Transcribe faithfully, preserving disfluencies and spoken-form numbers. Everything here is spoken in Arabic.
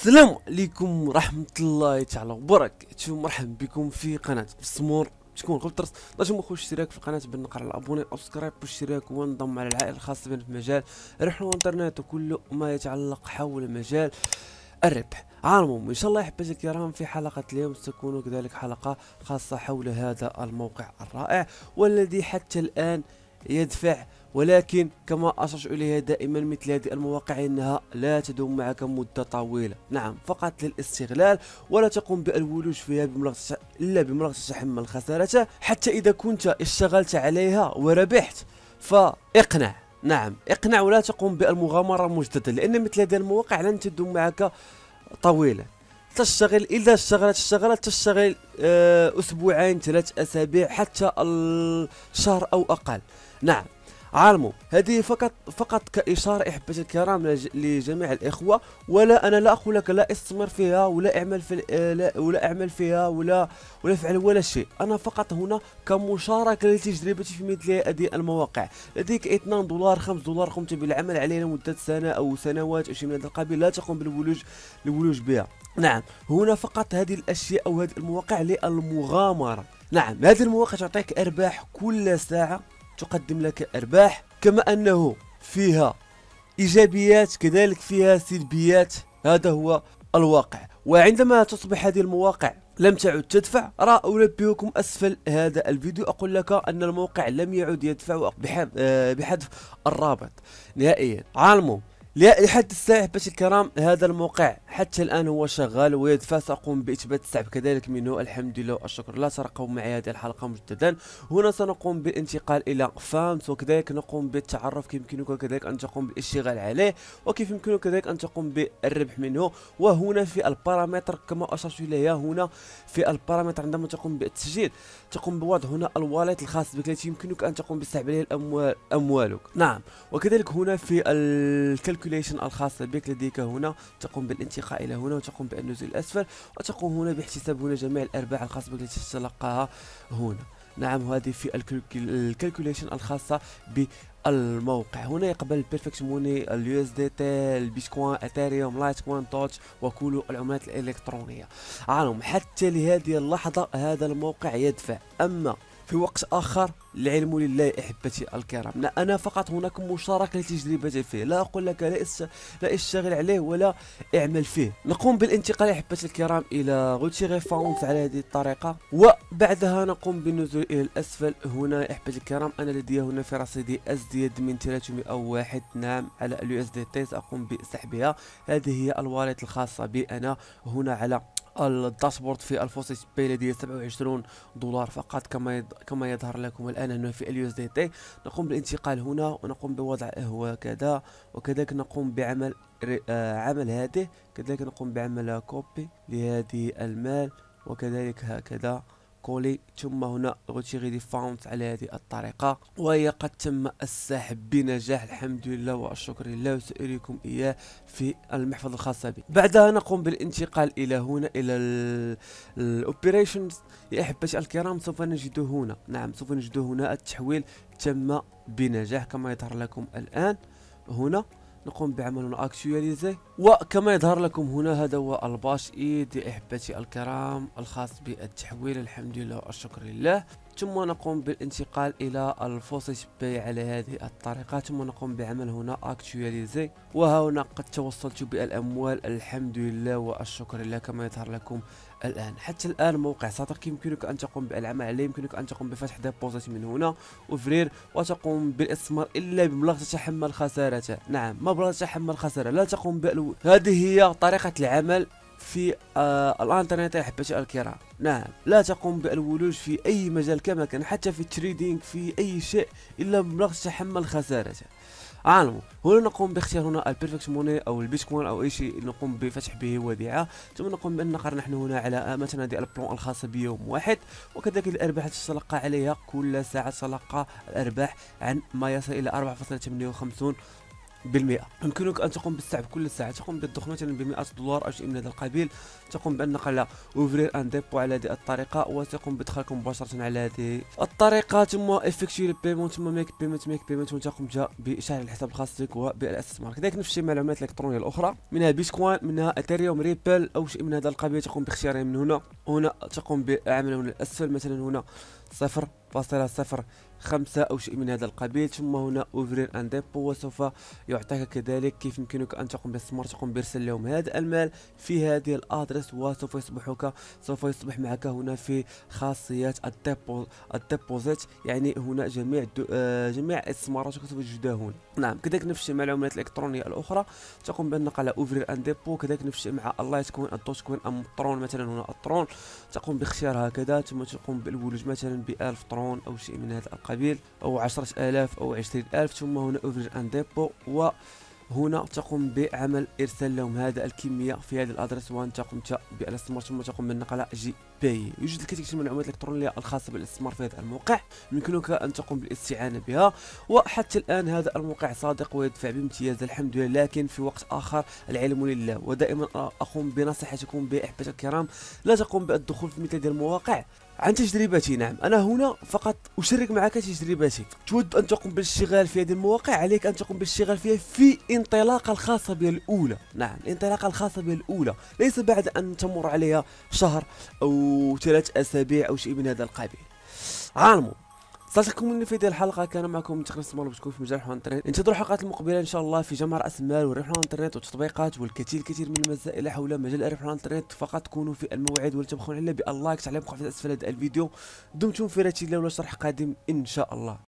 السلام عليكم ورحمة الله تعالى وبركاته. مرحبا بكم في قناة سمور. شكون قبل ترس نجم اخو اشتراك في القناة بالنقر على الابوني او سبسكرايب والاشتراك وانضم على العائلة الخاصة بنا في مجال الربح الانترنت وكل ما يتعلق حول مجال الربح. عالمهم ان شاء الله احبتي الكرام، في حلقة اليوم ستكون كذلك حلقة خاصة حول هذا الموقع الرائع والذي حتى الان يدفع، ولكن كما أشرت إليها دائما مثل هذه المواقع إنها لا تدوم معك مدة طويلة، نعم فقط للاستغلال، ولا تقوم بالولوج فيها بمبلغ إلا بمبلغ تتحمل خسارته. حتى إذا كنت اشتغلت عليها وربحت فاقنع، نعم اقنع ولا تقوم بالمغامرة مجددا، لأن مثل هذه المواقع لن تدوم معك طويلا. تشتغل إذا اشتغلت اشتغلت تشتغل أه أسبوعين ثلاث أسابيع حتى الشهر أو أقل. نعم عالموا هذه فقط فقط كإشارة احبتي الكرام لجميع الإخوة، ولا أنا لا أقول لك لا استمر فيها ولا اعمل في لا ولا اعمل فيها ولا ولا افعل ولا شيء. أنا فقط هنا كمشاركة لتجربتي في مثل هذه المواقع. لديك اثنين دولار خمسة دولار قمت بالعمل عليه لمدة سنة أو سنوات أو شيء من هذا القبيل، لا تقوم بالولوج الولوج بها. نعم هنا فقط هذه الأشياء أو هذه المواقع للمغامرة. نعم هذه المواقع تعطيك أرباح كل ساعة، تقدم لك أرباح، كما أنه فيها إيجابيات كذلك فيها سلبيات. هذا هو الواقع. وعندما تصبح هذه المواقع لم تعد تدفع، راه أنبهكم أسفل هذا الفيديو أقول لك أن الموقع لم يعد يدفع بحذف الرابط نهائيا. عالموا لحد الساعة احبتي الكرام هذا الموقع حتى الآن هو شغال ويدفع. سأقوم بإثبات السحب كذلك منه الحمد لله والشكر لله. ترقبوا معي هذه الحلقة مجددا. هنا سنقوم بالانتقال إلى فانس، وكذلك نقوم بالتعرف. كيف يمكنك كذلك أن تقوم بالاشتغال عليه، وكيف يمكنك كذلك أن تقوم بالربح منه. وهنا في البارامتر كما أشرت إليها، هنا في البارامتر عندما تقوم بالتسجيل تقوم بوضع هنا الواليت الخاص بك التي يمكنك أن تقوم بالسحب عليه الأموال أموالك. نعم وكذلك هنا في الكالكوليشن الخاصة بك لديك هنا تقوم بالانتقاء إلى هنا وتقوم بالنزول الأسفل، وتقوم هنا باحتساب هنا جميع الأرباح الخاصة بك التي تتلقاها هنا. نعم هذه في الكالكوليشن الخاصة بالموقع. هنا يقبل البيرفكت موني، اليو اس دي تي، البيتكوين، اثيريوم، لايتكوين، توتش، وكل العملات الإلكترونية. عالم حتى لهذه اللحظة هذا الموقع يدفع، أما في وقت آخر العلم لله احبتي الكرام. انا فقط هناك مشاركه لتجربتي فيه، لا اقول لك لا است... لا اشتغل عليه ولا اعمل فيه. نقوم بالانتقال احبتي الكرام الى غوتشيغي فاونس على هذه الطريقه، وبعدها نقوم بالنزول الى الاسفل. هنا احبتي الكرام انا لدي هنا في رصيدي ازيد من ثلاثمائة وواحد، نعم على اليو اس دي تي ساقوم بسحبها. هذه هي الواليت الخاصه بي انا. هنا على الداشبورد في الفوسيت باي لدي سبعة وعشرين دولار فقط كما يد... كما يظهر لكم الان هنا في اليو اس دي تي. نقوم بالانتقال هنا ونقوم بوضع هو كذا، وكذلك نقوم بعمل آه عمل هذه، كذلك نقوم بعمل كوبي لهذه المال، وكذلك هكذا كولي، ثم هنا غوتشيغي دي فاونت على هذه الطريقة، وهي قد تم السحب بنجاح الحمد لله والشكر لله، وسأريكم إياه في المحفظة الخاصة بي. بعدها نقوم بالانتقال إلى هنا إلى الأوبريشنز يا أحبتي الكرام. سوف نجد هنا، نعم سوف نجد هنا التحويل تم بنجاح كما يظهر لكم الآن. هنا نقوم بعمل اكتواليزي، وكما يظهر لكم هنا هذا هو الباش ايد يا احبتي الكرام الخاص بالتحويل الحمد لله والشكر لله. ثم نقوم بالانتقال الى الفوسيت باي على هذه الطريقه، ثم نقوم بعمل هنا اكتواليزي، وها هنا قد توصلت بالاموال الحمد لله والشكر لله كما يظهر لكم الان. حتى الان موقع صادق يمكنك ان تقوم بالعمل عليه، يمكنك ان تقوم بفتح ديبوزيت من هنا وفرير، وتقوم بالاستثمار الا بمبلغ تتحمل خسارته. نعم مبلغ تتحمل خساره، لا تقوم بالو. هذه هي طريقه العمل في آه الانترنت يا احبتي الكرام. نعم لا تقوم بالولوج في اي مجال كما كان، حتى في التريدينغ في اي شيء الا بمبلغ تتحمل خسارته. عالموا هنا نقوم باختيار هنا البيرفكت موني او البيتكوين او اي شيء نقوم بفتح به وديعه، ثم نقوم بان نقر نحن هنا على مثلا هذه البلان الخاصه بيوم واحد، وكذلك الارباح تتلقى عليها كل ساعه تتلقى الارباح عن ما يصل الى أربعة فاصلة ثمانية وخمسين بالمئة. يمكنك ان تقوم بالسحب كل ساعه، تقوم بالدخول مثلا ب مئة دولار او شيء من هذا القبيل، تقوم بالنقر على اوفرير ان ديبو على هذه الطريقه، وتقوم بدخلك مباشره على هذه الطريقه، ثم افكتشي البيمون، ثم ميك بيمنت ميك بيمنت، وتقوم جا بشحن الحساب الخاص بك وبالاستثمار. كذلك نفس الشيء مع العملات الالكترونيه الاخرى، منها بيتكوين، منها اثيريوم، ريبل او شيء من هذا القبيل، تقوم باختيارها من هنا. هنا تقوم بعمله من الاسفل، مثلا هنا صفر فاصلة صفر خمسة أو شيء من هذا القبيل، ثم هنا اوفرير ان ديبو، وسوف يعطيك كذلك كيف يمكنك ان تقوم بالاستثمار، تقوم بارسال لهم هذا المال في هذه الادرس، وسوف يصبحك سوف يصبح معك هنا في خاصيات الديبو الديبوزيت، يعني هنا جميع آه جميع استثماراتك سوف تجدها هنا. نعم كذلك نفس الشيء مع العملات الالكترونيه الاخرى، تقوم بالنقل على اوفرير ان ديبو، كذلك نفس الشيء مع اللايت كوين، الدوت كوين، ام ترون، مثلا هنا الترون، تقوم باختيار هكذا، ثم تقوم بالولوج مثلا ب ألف ترون او شيء من هذا القبيل، او عشرة آلاف او عشرين ألف، ثم هنا اوفرير ان ديبو، وهنا تقوم بعمل ارسال لهم هذا الكميه في هذه الادرس، وانت قمت بالاستثمار، ثم تقوم بالنقل على جي باي. يوجد الكثير من العملات الالكترونيه الخاصه بالاستثمار في هذا الموقع، يمكنك ان تقوم بالاستعانه بها، وحتى الان هذا الموقع صادق ويدفع بامتياز الحمد لله، لكن في وقت اخر العلم لله. ودائما اقوم بنصيحتكم باحبتي الكرام، لا تقوم بالدخول في مثل هذه المواقع عن تجربتي. نعم انا هنا فقط اشارك معك تجربتي. تود ان تقوم بالاشتغال في هذه المواقع، عليك ان تقوم بالاشتغال فيها في انطلاقه الخاصه بها الاولى. نعم الانطلاقه الخاصه بها الاولى، ليس بعد ان تمر عليها شهر او ثلاث اسابيع او شيء من هذا القبيل. عالمو صلتكم مني في هذه الحلقه، كان معكم من تقريبا سمول بتكون في مجال ربح الانترنت. انتظروا الحلقات المقبله ان شاء الله في جمع راس المال وربح الانترنت والتطبيقات والكثير الكثير من المسائل حول مجال ربح الانترنت. فقط كونوا في الموعد، ولا تبخلوا علينا باللايك، تعليق، في اسفل هذا الفيديو. دمتم في رعايه الله، ولا شرح قادم ان شاء الله.